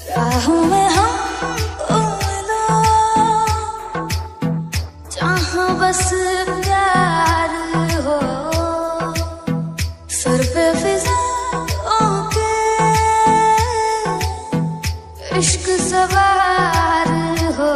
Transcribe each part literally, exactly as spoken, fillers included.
राहों में हमको मिलो, जहाँ बस प्यार हो, सर पे फिजाओं के इश्क सवार हो,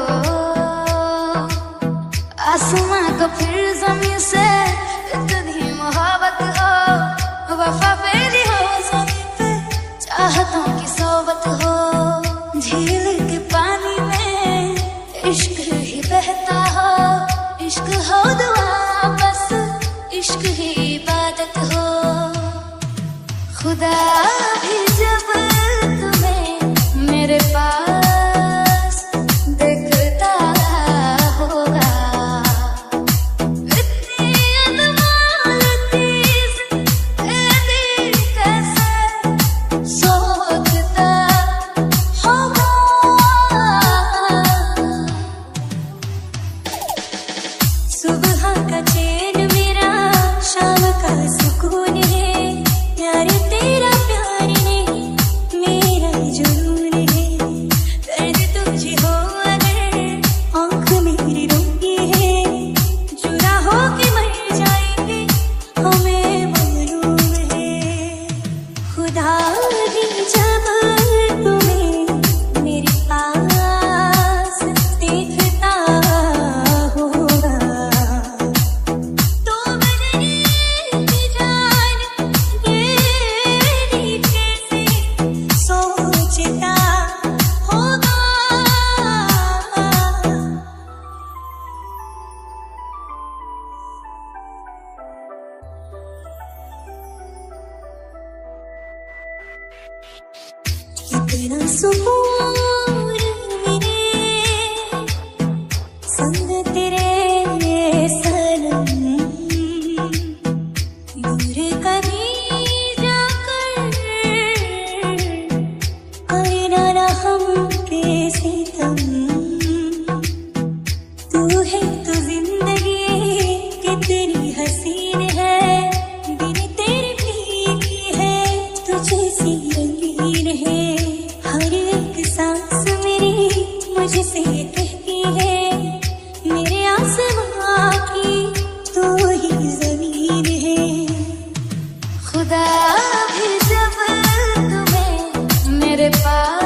आसमां का फिर जमीन से इतनी मोहब्बत हो, वफा मेरी हो ज़मीन पे, चाहतों की सोबत हो, झील के पानी में इश्क ही बहता हो, इश्क हो दुआ बस, इश्क ही इबादत हो। खुदा भी जब तुम्हें मेरे पास देखता होगा, इतनी अनमोल चीज़ ऐसी कैसे सोचता होगा। सुबह का चैन मेरा शाम का सुकून है, प्यार तेरा प्यार है, मेरा जुनून है, दर्द तुझे हो अगर आँख मेरी रोती है, जुदा हो के मर जाएंगे हमें मालूम है। खुदा भी जब तुम्हें मेरे पास देखता होगा, तो बदले की जान ये कैसे सोचता होगा। कितना सुकून मिले संग तेरे सनम, दूर कभी जाकर करना ना हम पे सितम, तू है तो जिंदगी कितनी हसीन है, बिन तेरे फीकी है, तुझे सी रंगीन है, हर एक सांस मेरी मुझसे कहती है, मेरे आसमां की तू ही जमीन है। खुदा भी जब तुम्हें मेरे पास